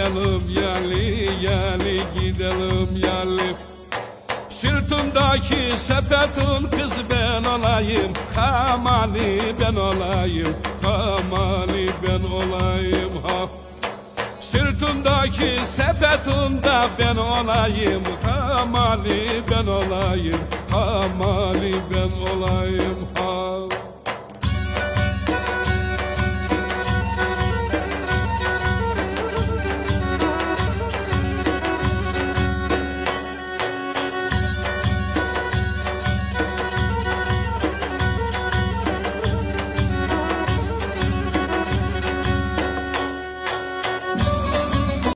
gidelim yali yali gidelim yali. Sırtımdaki sepetin kız ben olayım, Kamali ben olayım, Kamali ben olayım ha. Sırtımdaki sepetimde ben olayım, Kamali ben olayım, Kamali ben